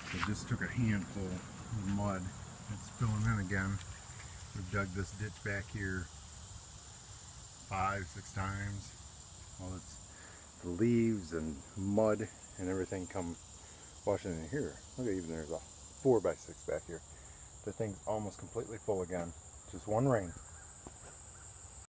I just took a handful of mud. It's filling in again. We've dug this ditch back here 5, 6 times. Well, it's the leaves and mud and everything come washing in here. Look at, even there's a 4x6 back here. The thing's almost completely full again. Just one rain.